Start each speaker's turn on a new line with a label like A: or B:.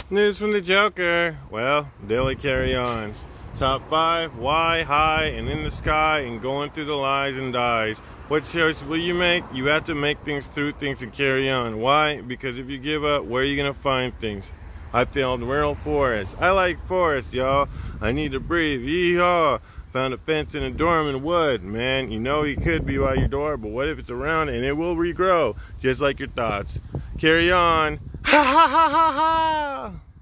A: News from the Joker. Well, daily carry-ons. Top 5, why, high, and in the sky, and going through the lies and dies. What choice will you make? You have to make things through things and carry on. Why? Because if you give up, where are you going to find things? I found real forest. I like forest, y'all. I need to breathe. Yeehaw. Found a fence in a dormant wood. Man, you know he could be by your door, but what if it's around and it will regrow, just like your thoughts. Carry on. Ha ha ha ha ha!